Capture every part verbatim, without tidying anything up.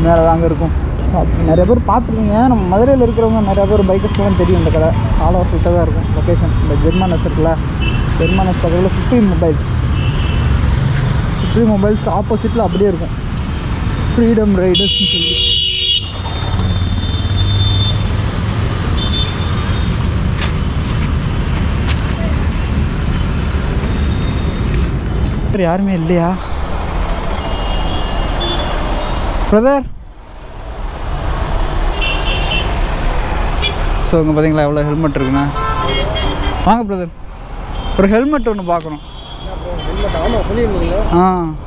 மேலே தாங்க இருக்கும். நிறைய பேர் பார்த்துருக்கீங்க. நம்ம மதுரையில் இருக்கிறவங்க நிறையா பேர் பைக்கர்ஸ்லாம் தெரியும் இந்த கடை. ஆல் ஓவர் கிட்ட தான் இருக்கும் லொக்கேஷன். இந்த ஜெர்மானஸ் இருக்குல்ல, ஜெர்மானஸ் பக்கத்தில் சுப்ரீம் மொபைல்ஸ், சுப்ரீம் மொபைல்ஸ்க்கு ஆப்போசிட்டில் அப்படியே இருக்கும் ஃப்ரீடம் ரைடர்ஸ்னு சொல்லி. யாருமே இல்லையா பிரதர்? ஸோ இங்கே பார்த்தீங்களா எவ்வளோ ஹெல்மெட் இருக்குண்ணா. வாங்க பிரதர், ஒரு ஹெல்மெட் ஒன்று பார்க்குறோம். ஆ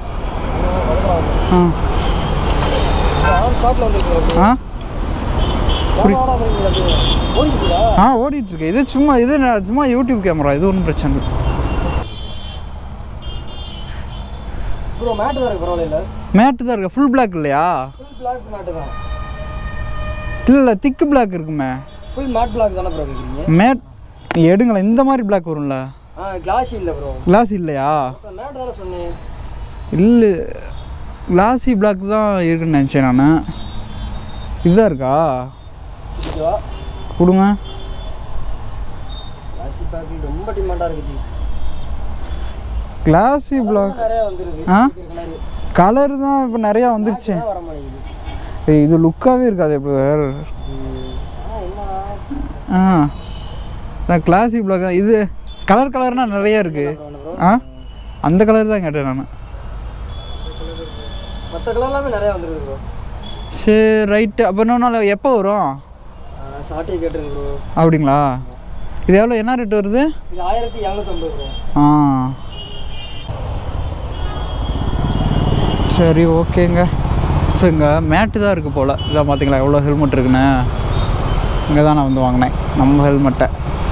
ஆ ஆ ஓடிட்டுருக்கு. இது சும்மா இது சும்மா யூடியூப் கேமரா, இது ஒன்றும் பிரச்சனை இல்லை. மேட்டு தான் இருக்கு. ஃபுல் பிளாக் இல்லையா? இல்லை இல்லை திக்கு பிளாக் இருக்குமே. ஃபுல் மேட் பிளாக் தானே ப்ரோ கேக்குறீங்க? மேட் எடுங்களேன், இந்த மாதிரி பிளாக் வரும்ல. ஆ கிளாஸ் இல்ல ப்ரோ. கிளாஸ் இல்லையா? மேட் தான சொன்னேன். இல்லை கிளாஸி பிளாக் தான் இருக்குன்னு நினச்சேன் நான். இதுதான் இருக்கா? கொடுங்க. கிளாஸி பிளாக் ரொம்ப டிமாண்டா இருக்கு ஜி. கிளாஸி பிளாக் நிறைய வந்துருது. ஆ கலர் தான் இப்போ நிறையா வந்துருச்சு. வர மாட்டேங்குது. இது லுக்காகவே இருக்காது இப்போ வேறு. ஆ நான் கிளாஸி பிளாக் தான். இது கலர் கலர்னால் நிறையா இருக்குது. ஆ அந்த கலர் தான் கேட்டேன் நான். மற்ற கலர்லாமே நிறையா வந்துருது ப்ரோ. சரி ரைட்டு. அப்போ இன்னொரு நாள் எப்போ வரும்? சாட்டே கேட்டுருக்கு ப்ரோ. அப்படிங்களா? இது எவ்வளோ, என்ன ரேட் வருது? இது ஆயிரத்தி இரநூத்தம்பது ப்ரோ. ஆ சரி ஓகேங்க. ஸோ இங்கே மேட்டு தான் இருக்குது போல். இதான் பார்த்தீங்களா எவ்வளோ ஹெல்மெட் இருக்குண்ணே. இங்கே தான் நான் வந்து வாங்கினேன் நம்ம ஹெல்மெட்டை.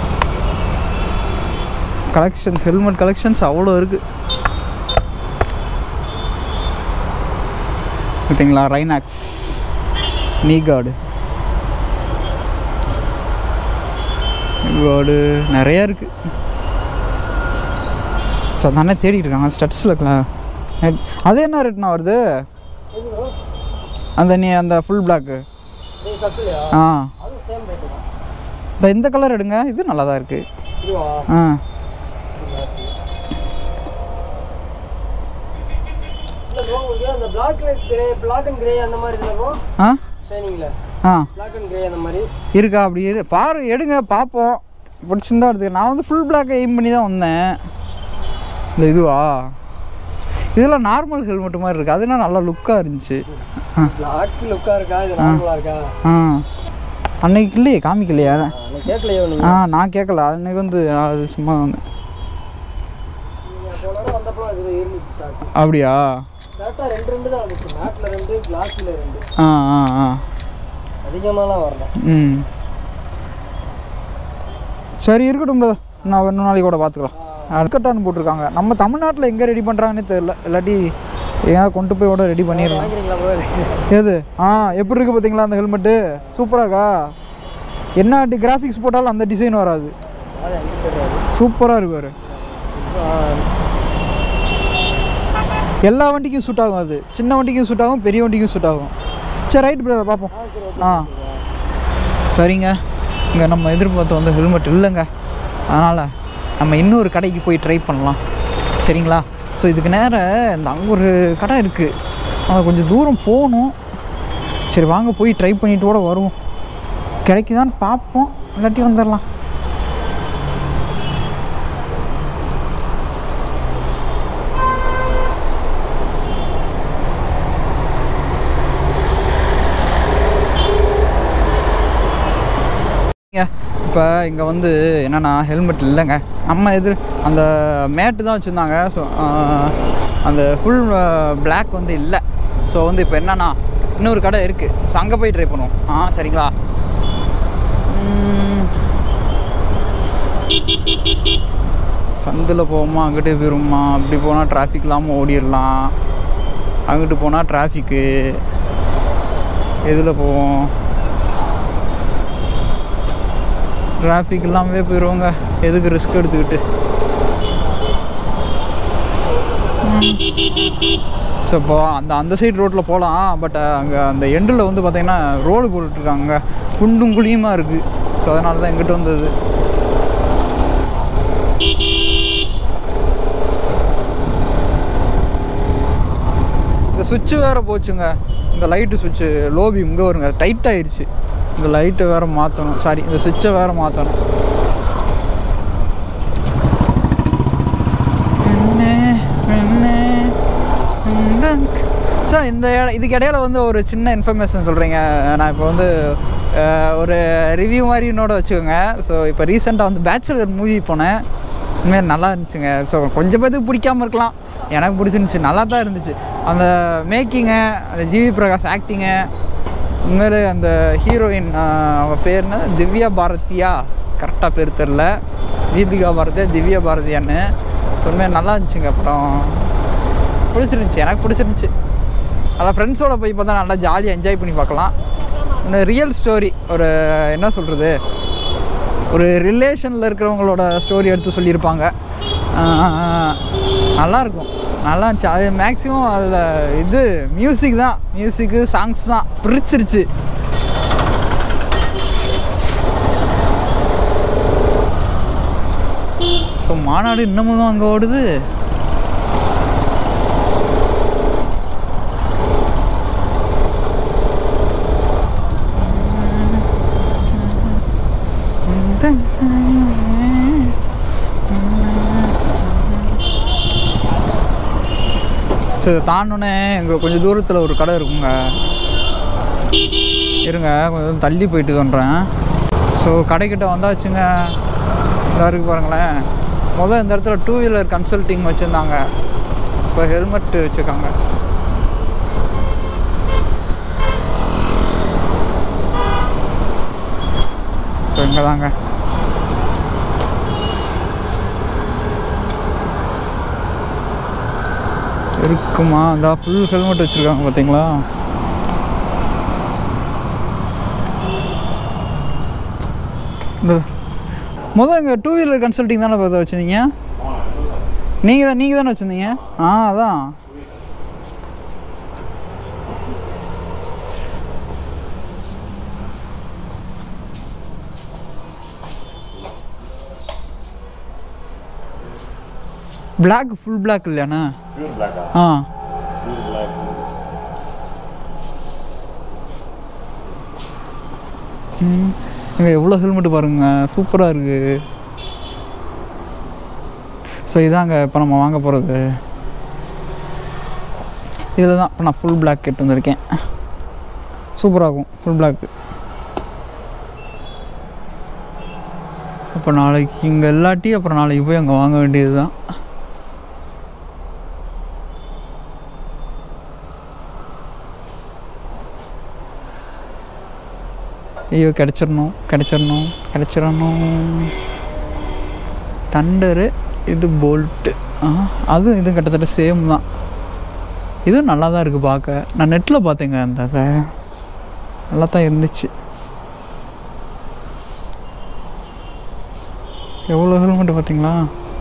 கலெக்ஷன்ஸ், ஹெல்மெட் கலெக்ஷன்ஸ் அவ்வளோ இருக்குது பார்த்தீங்களா. ரைனாக்ஸ், நீ கார்டு, கார்டு நிறையா இருக்குது. ஸோ தானே தேடிட்டு இருக்காங்க ஸ்டட்ஸில் இருக்கலாம். அது என்ன ரேட்னா வருது அந்த நீ அந்த ஃபுல் பிளாக்கு? ஆ இந்த இந்த கலர் எடுங்க, இது நல்லா தான் இருக்குது. ஆ இருக்கா? அப்படி இரு பாரு, எடுங்க பார்ப்போம். பிடிச்சிருந்தா எடுத்துக்க. நான் வந்து ஃபுல் பிளாக் எய்ம் பண்ணி தான் வந்தேன். இந்த இதுவா? இதெல்லாம் நார்மல் ஹெல்மெட் மாதிரி இருக்குது. அதுனா நல்லா லுக்காக இருந்துச்சு. பிளாக் லுக்காக இருக்கா? இது நார்மலாக இருக்கா? ஆ அன்னைக்கு இல்லையே, காமிக்கலையா? கேட்கலையோ? ஆ நான் கேட்கல. அன்னைக்கு வந்து அது சும்மா வந்தேன். அப்படியா? ரெண்டு ரெண்டு தான் வந்துச்சு. மேட்டில் ரெண்டு, கிளாஸில் ரெண்டு. ஆ ஆ ஆ அதிகமாகலாம் வரல. ம் சரி இருக்கட்டும் ப்ரோ, நான் இன்னும் நாளைக்கு கூட பார்த்துக்கலாம். அட்கட்டான்னு போட்டிருக்காங்க. நம்ம தமிழ்நாட்டில் எங்கே ரெடி பண்ணுறாங்கன்னு தெரியல. இல்லாட்டி ஏன் கொண்டு போய் கூட ரெடி பண்ணிடலாம். எது? ஆ எப்படி இருக்குது பார்த்தீங்களா அந்த ஹெல்மெட்டு? சூப்பராகா? என்ன கிராஃபிக்ஸ் போட்டாலும் அந்த டிசைன் வராது. சூப்பராக இருக்கு வேறு. எல்லா வண்டிக்கும் சூட் ஆகும். அது சின்ன வண்டிக்கும் சூட் ஆகும், பெரிய வண்டிக்கும் சூட் ஆகும். சரி ரைட் பிரதர், பார்ப்போம். ஆ சரிங்க. இங்கே நம்ம எதிர்பார்த்த வந்து ஹெல்மெட் இல்லைங்க. அதனால் நம்ம இன்னொரு கடைக்கு போய் ட்ரை பண்ணலாம். சரிங்களா? ஸோ இதுக்கு நேரம் இந்த அங்கே ஒரு கடை இருக்குது, ஆனால் கொஞ்சம் தூரம் போகணும். சரி வாங்க போய் ட்ரை பண்ணிவிட்டு கூட வருவோம். கிடைக்குதான்னு பார்ப்போம், இல்லாட்டி வந்துடலாம். இப்போ இங்கே வந்து என்னென்னா ஹெல்மெட் இல்லைங்க. நம்ம எதிர் அந்த மேட்டு தான் வச்சுருந்தாங்க. ஸோ அந்த ஃபுல் பிளாக் வந்து இல்லை. ஸோ வந்து இப்போ என்னென்னா இன்னொரு கடை இருக்குது. ஸோ அங்கே போய் ட்ரை பண்ணுவோம். ஆ சரிங்களா? சந்தில் போவோமா, அங்கிட்டே போயிருமா? அப்படி போனால் டிராஃபிக் இல்லாமல் ஓடிடலாம். அங்கிட்டு போனால் டிராஃபிக்கு. எதில் போவோம்? டிராஃபிக் இல்லாமவே போயிடுவோங்க. எதுக்கு ரிஸ்க் எடுத்துக்கிட்டு? ஸோ இப்போ அந்த அந்த சைடு ரோட்டில் போகலாம். பட் அங்கே அந்த எண்டில் வந்து பார்த்திங்கன்னா ரோடு போட்டுட்ருக்காங்க, குண்டும் குழியுமாக இருக்குது. ஸோ அதனால தான் எங்கிட்ட வந்தது. இந்த சுவிட்சு வேறு போச்சுங்க. இந்த லைட்டு சுவிட்சு லோபி இங்கே வருங்க, டைட் ஆயிடுச்சு. இந்த லைட்டை வேறு மாற்றணும், சாரி இந்த சுவிட்சை வேறு மாற்றணும். சார் இந்த இதுக்கு இடையில வந்து ஒரு சின்ன இன்ஃபர்மேஷன் சொல்கிறீங்க. நான் இப்போ வந்து ஒரு ரிவ்யூ மாதிரி இன்னோட வச்சுக்கோங்க. ஸோ இப்போ ரீசெண்டாக வந்து பேச்சுலர் மூவி போனேன். இனிமேல் நல்லா இருந்துச்சுங்க. ஸோ கொஞ்சம் பேருக்கு பிடிக்காமல் இருக்கலாம், எனக்கு பிடிச்சிருந்துச்சி, நல்லா தான் இருந்துச்சு. அந்த மேக்கிங்கு, அந்த ஜிவி பிரகாஷ் ஆக்டிங்கு, உண்மையிலே அந்த ஹீரோயின் அவங்க பேர் என்ன, திவ்யா பாரதியா, கரெக்டாக பேர் தெரில, தீபிகா பாரதியா திவ்யா பாரதியான்னு. ஸோ உண்மையாக நல்லா இருந்துச்சுங்க. அப்புறம் பிடிச்சிருந்துச்சி, எனக்கு பிடிச்சிருந்துச்சி. அதான் ஃப்ரெண்ட்ஸோடு போய் பார்த்தா நல்லா ஜாலியாக என்ஜாய் பண்ணி பார்க்கலாம். இந்த ரியல் ஸ்டோரி, ஒரு என்ன சொல்கிறது, ஒரு ரிலேஷனில் இருக்கிறவங்களோட ஸ்டோரி எடுத்து சொல்லியிருப்பாங்க. நல்லாயிருக்கும், நல்லா இருந்துச்சு. அது மேக்ஸிமம் அதில் இது மியூசிக் தான், மியூசிக்கு சாங்ஸ் தான் பிரிச்சிருச்சு. ஸோ மாநாடு இன்னமும் தான் அங்கே ஓடுது. ஸோ தாண்டோன்னே இங்கே கொஞ்சம் தூரத்தில் ஒரு கடை இருக்குங்க. இருங்க கொஞ்சம் தள்ளி போயிட்டு தோன்றேன். ஸோ கடைக்கிட்ட வந்தாச்சுங்க. இதாக இருக்குது பாருங்களேன். முதல் இந்த இடத்துல டூ வீலர் கன்சல்ட்டிங் வச்சுருந்தாங்க, இப்போ ஹெல்மெட்டு வச்சுருக்காங்க. ஸோ இங்கே தாங்க இருக்குமா. அந்த ஃபுல் ஹெல்மெட் வச்சுருக்காங்க பார்த்தீங்களா. இந்த முதல் இங்கே டூ வீலர் கன்சல்ட்டிங் தானே பார்த்து வச்சுருந்தீங்க நீங்கள் தான் நீங்கள் தானே வச்சுருந்தீங்க. ஆ அதான் பிளாக், ஃபுல் பிளாக் இல்லையாண்ணா? ஆ ம் இங்கே எவ்வளோ ஹெல்மெட்டு பாருங்கள், சூப்பராக இருக்குது. ஸோ இதாங்க இப்போ நம்ம வாங்க போகிறது. இதில் தான் இப்போ நான் ஃபுல் பிளாக் கேட்டு வந்திருக்கேன். சூப்பராகும் ஃபுல் பிளாக்கு. அப்போ நாளைக்கு இங்கே இல்லாட்டி அப்புறம் நாளைக்கு போய் அங்கே வாங்க வேண்டியது தான். ஐயோ கிடச்சிடணும் கிடச்சிடணும் கிடச்சிடணும். தண்டரு, இது போல்ட்டு. ஆ அதுவும் இதுவும் கிட்டத்தட்ட சேம் தான். இதுவும் நல்லா தான் இருக்குது பார்க்க. நான் நெட்டில் பார்த்தேங்க, அந்த அதை நல்லா தான் இருந்துச்சு. எவ்வளோ ஹெல்மெட்டு பார்த்தீங்களா.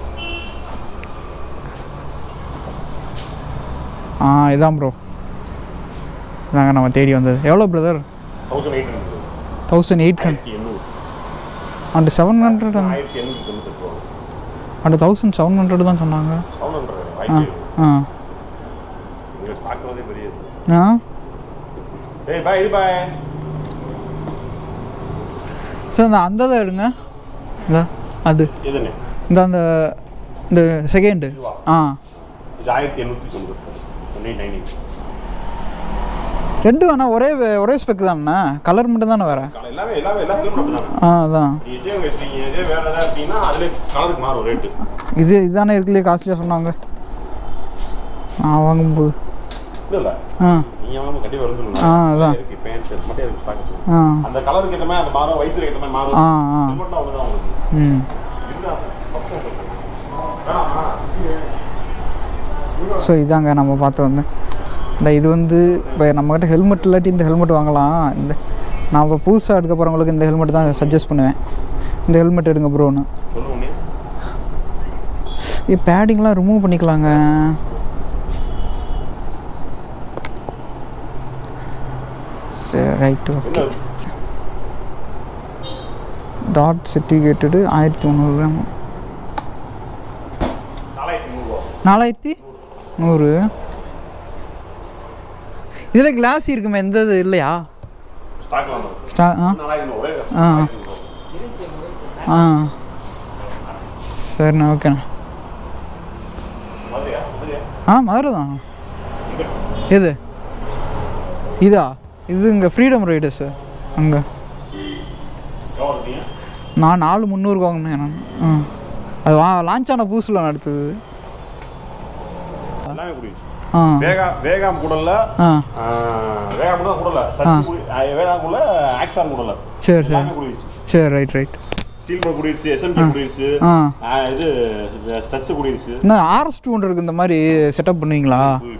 ஆ இதான் ப்ரோ, இதாங்க நம்ம தேடி வந்தது. எவ்வளோ brother? Thousand eight hundred and seven hundred and thousand seven hundred தான் சொன்னாங்க. ஆ ஆ சார் இந்த அந்த தான் எடுங்க. இந்த அது இந்த அந்த இந்த செகண்டு. ஆ ரெண்டு வேணா, ஒரே ஒரே ஸ்பெக் தானே, கலர் மட்டும் தானே வேறு. ஆ அதான் இது இதுதானே இருக்குல்லையே காஸ்ட்லியாக சொன்னாங்க. ஆ வாங்கும்போது ஆ ஆ அதான் ஆ ஆ ஆ ம் ஸோ இதாங்க நம்ம பார்த்து வந்தேன். இந்த இது வந்து இப்போ நம்மக்கிட்ட ஹெல்மெட் இல்லாட்டி இந்த ஹெல்மெட் வாங்கலாம். இந்த நான் இப்போ புதுசாக எடுக்க போகிறவங்களுக்கு இந்த ஹெல்மெட் தான் சஜஸ்ட் பண்ணுவேன். இந்த ஹெல்மெட் எடுங்க ப்ரோன்னு. இது பேடிங்லாம் ரிமூவ் பண்ணிக்கலாங்க. ரைட் ஓகே டாட் சர்டிஃபிகேட்டடு ஆயிரத்தி முந்நூறு நாலாயிரத்தி நூறு இதில் கிளாஸ் இருக்குமே எந்த இது இல்லையா ஸ்டா ஆ ஆ ஆ சரிண்ணா ஓகேண்ணா ஆ மதுரை தான் எது இதா இது இங்கே ஃப்ரீடம் ரைடர்ஸு அங்கே நான் நாலு முந்நூறுக்கு வாங்கினேன் நான் ஆ அது வா லான்ச் ஆன புதுசில் நடத்துது ஆ வேகா வேகாம் கூடல ஆ வேகாம் கூட கூடல வேகாம் கூட ஆக்ஸான் கூடல சரி சரி சரி ரைட் ரைட் ஸ்டீல் போர்ட் கூடிருச்சு எஸ்எம்டி கூடிருச்சு இது ஸ்டட்ஸ் கூடிருச்சு என்ன ஆர்எஸ் டூ ஹண்ட்ரடுக்கு இந்த மாதிரி செட்டப் பண்ணுவீங்களா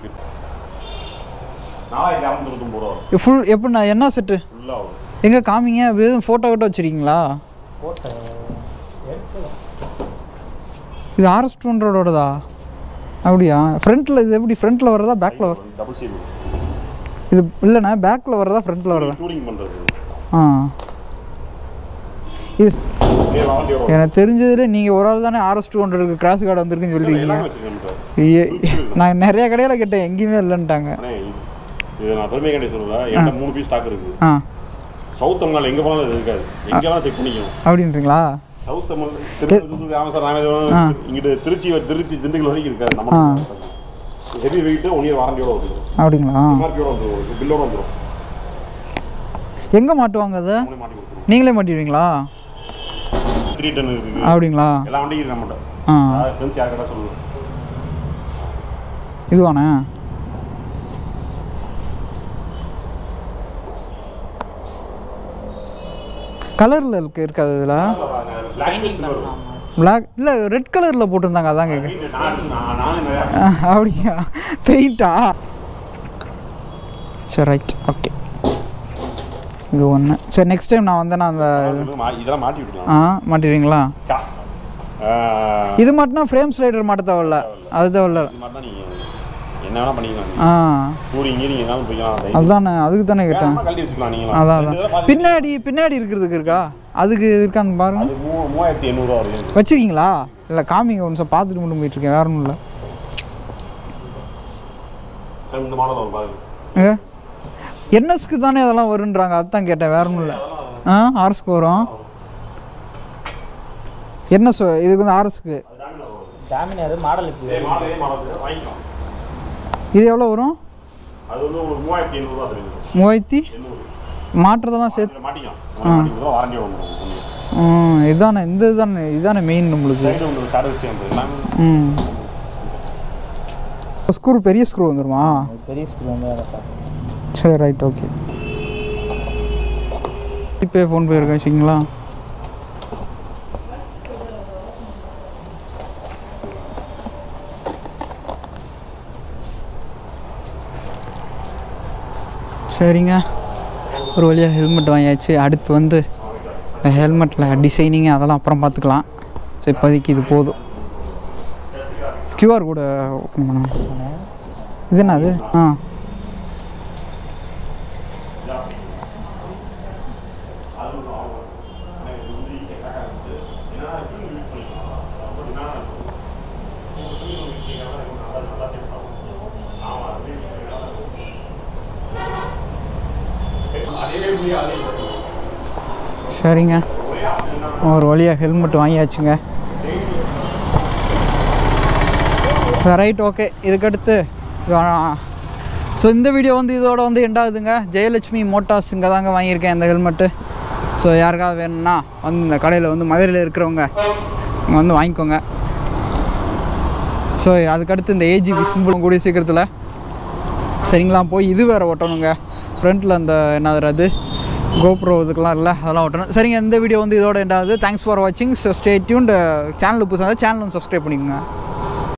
நாலாயிரத்தி அறுநூத்தி தொண்ணூத்தொம்பது ரூபா ஃபுல் எப்படிண்ணா என்ன செட்டு எங்கே காமிங்க வெறும் ஃபோட்டோ கிட்ட வச்சுருக்கீங்களா இது ஆர்எஸ் டூ ஹண்ட்ரடோடதா அப்படியா ஃப்ரண்ட்டில் இது எப்படி ஃப்ரண்ட்டில் வர்றதா பேக்கில் வர டபுள் சீட் இது இல்லைண்ணா பேக்கில் வர்றதா ஃப்ரண்ட்டில் வர்றதா டூரிங் பண்ணுறது ஆ இது எனக்கு தெரிஞ்சதுல நீங்கள் ஒரு ஆள் தானே ஆர்எஸ் டூ ஹண்ட்ரடுக்கு கிராஸ் கார்டு வந்திருக்குன்னு சொல்லியிருக்கீங்க நான் நிறைய கடையில் கேட்டேன் எங்கேயுமே இல்லைன்ட்டாங்க இது நான் பெருமை கண்டி சொல்லுவேன் என்கிட்ட மூணு பீஸ் ஸ்டாக் இருக்குது ஆ சவுத் தமிழ்நாடு எங்கே போனாலும் இது இருக்காது எங்கே வேணால் செக் பண்ணிக்கணும் அப்படின்றீங்களா சவுத் தமிழ் திருச்சி ராமசார் ராமேஸ்வரம் இங்கிட்டு திருச்சி திருச்சி திண்டுக்கல் வரைக்கும் இருக்காது நம்ம ஹெவி வெயிட்டு ஒன் இயர் வாரண்டியோட வந்துடும் அப்படிங்களா எம்ஆர்பியோட வந்துடும் பில்லோட வந்துடும் எங்கே மாட்டுவாங்க அதை மாட்டி கொடுத்துருவோம் நீங்களே மாட்டிடுவீங்களா த்ரீ டன் இருக்குது அப்படிங்களா எல்லா வண்டியும் இருக்கு நம்மகிட்ட ஆ ஃப்ரெண்ட்ஸ் யார் கேட்டால் சொல்லுவேன் இதுவாண்ணே கலரில் இருக்கு இருக்காது இதில் பிளாக் இல்லை ரெட் கலரில் போட்டிருந்தாங்க அதான் கேட்க அப்படியா பெயிண்டா சரி ரைட் ஓகே இது ஒன்று சரி நெக்ஸ்ட் டைம் நான் வந்தேன்னா அந்த இதெல்லாம் மாட்டி விட்டுலாம் ஆ மாட்டிடுவீங்களா இது மாட்டினா ஃப்ரேம் ஸ்லைடர் மாட்ட தேவையில்ல அது தேவையில்ல என்ன வேணா பண்ணிக்கலாம் ஆ டூரிங் கீரிங் என்னாலும் போய்க்கலாம் அதானே அதுக்கு தானே கேட்டேன் கழட்டி வச்சுக்கலாம் நீங்கள் அதான் அதான் பின்னாடி பின்னாடி இருக்கிறதுக்கு இருக்கா அதுக்கு இருக்கான்னு பாருங்க அது மூ மூவாயிரத்தி எண்ணூறுவா வருது வச்சுருக்கீங்களா இல்லை காமிங்க ஒரு நிமிஷம் பார்த்துட்டு மட்டும் போயிட்டுருக்கேன் வேற ஒன்றும் இல்லை சார் இந்த மாடல் வரும் பாருங்க ஏ என்எஸ்க்கு தானே அதெல்லாம் வருன்றாங்க அதுதான் கேட்டேன் வேற ஒன்றும் இல்லை ஆ ஆர்எஸ்க்கு வரும் என்எஸ் இதுக்கு வந்து ஆர்எஸ்க்கு டாமினார் மாடலுக்கு மாடலே மாடல் வாங்கிக்கலாம் இது எவ்வளோ வரும் அது வந்து உங்களுக்கு மூவாயிரத்தி எண்ணூறுவா தெரியுது மூவாயிரத்தி எண்ணூறு மாட்டுறதெல்லாம் சேர்த்து மாட்டிக்கலாம் மாட்டிக்கலாம் வாரண்டி வந்துடும் ம் இதுதானே இந்த இதுதானே இதுதானே மெயின் நம்மளுக்கு சைடு வந்து ஷேடோ சேர்ந்து எல்லாமே ம் ஸ்க்ரூ பெரிய ஸ்க்ரூ வந்துடுமா பெரிய ஸ்க்ரூ வந்து சரி ரைட் ஓகே ஜிபே ஃபோன்பே இருக்கா வச்சிங்களா சரிங்க ஒரு வழியாக ஹெல்மெட் வாங்கியாச்சு அடுத்து வந்து ஹெல்மெட்டில் டிசைனிங் அதெல்லாம் அப்புறம் பார்த்துக்கலாம் ஸோ இப்போதைக்கு இது போதும் கியூஆர் கூட ஓப்பன் பண்ண இது என்ன அது ஆ சரிங்க ஒரு வழியாக ஹெல்மெட் வாங்கியாச்சுங்க ரைட் ஓகே இதுக்கடுத்து ஸோ இந்த வீடியோ வந்து இதோட வந்து எண்டாகுதுங்க ஜெயலட்சுமி மோட்டார்ஸ் இங்கே தாங்க வாங்கியிருக்கேன் இந்த ஹெல்மெட்டு ஸோ யாருக்காவது வேணும்னா வந்து இந்த கடையில் வந்து மதுரையில் இருக்கிறவங்க இங்கே வந்து வாங்கிக்கோங்க ஸோ அதுக்கடுத்து இந்த ஏஜிபி சிம்பிள் கூடிய சீக்கிரத்தில் சரிங்களா போய் இது வேறு ஒட்டணுங்க ஃப்ரண்ட்டில் அந்த என்னது அது கோப்ரோ இதுக்கெல்லாம் இல்லை அதெல்லாம் ஓட்டணும் சரிங்க இந்த வீடியோ வந்து இதோட எண்டாகுது தேங்க்ஸ் ஃபார் வாட்சிங் ஸோ ஸ்டே டியூன்ட் சேனலுக்கு புதுசாக சேனல் வந்து சப்ஸ்கிரைப் பண்ணிக்கோங்க